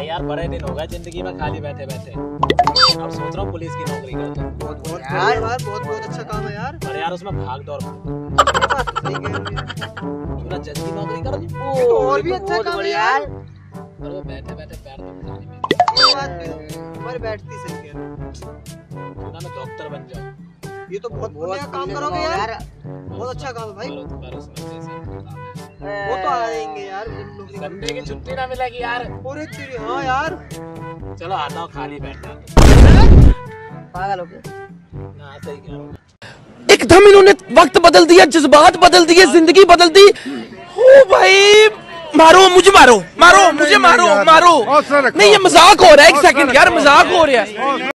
भाई यार बड़े दिन हो गए जिंदगी में खाली बैठे बैठे, अब सोच रहा हूँ पुलिस की नौकरी कर दूं। बहुत अच्छा काम है यार। पर यार उसमें भाग दौड़ पूरा जज की नौकरी कर दूं ये तो और भी अच्छा काम है यार। पर वो बैठे बैठे पैर दुखता नहीं मेरे। ये बात भी तुम्हारी बैठती सही है। ना मैं डॉक्टर बन जाऊं। ये तो बहुत बढ़िया काम करोगे यार। बहुत अच्छा काम है भाई। पर उसमें जैसे वो तो आएंगे यार। संडे की छुट्टी ना मिलेगी यार। पूरे तेरी हाँ यार। चलो आता हूँ, खाली बैठना पागल हो गए ना, सही कह रहा हूँ। एकदम इन्होंने वक्त बदल दिया, जज्बात बदल दिए, जिंदगी बदल दी। ओ भाई मारो मुझे, मारो मारो मुझे, मारो मारो। नहीं ये मजाक हो रहा है, एक सेकंड यार, मजाक हो रहा है।